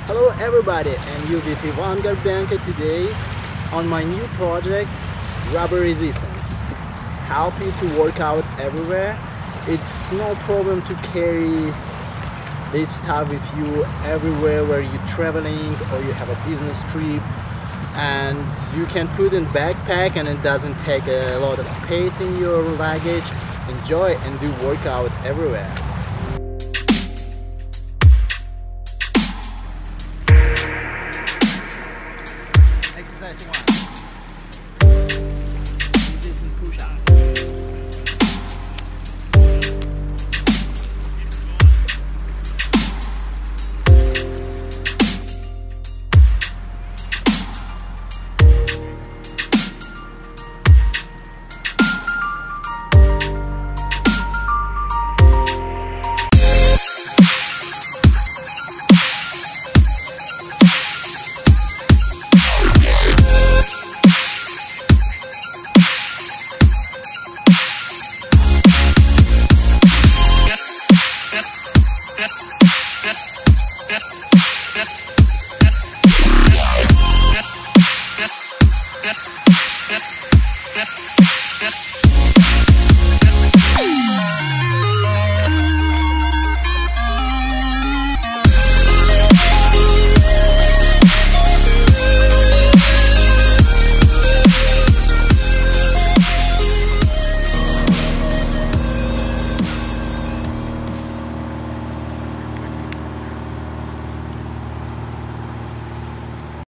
Hello everybody, and you with Ivan Gorbenko today on my new project Rubber Resistance. It's help you to work out everywhere. It's no problem to carry this stuff with you everywhere where you're traveling or you have a business trip, and you can put in backpack and it doesn't take a lot of space in your luggage. Enjoy and do workout everywhere.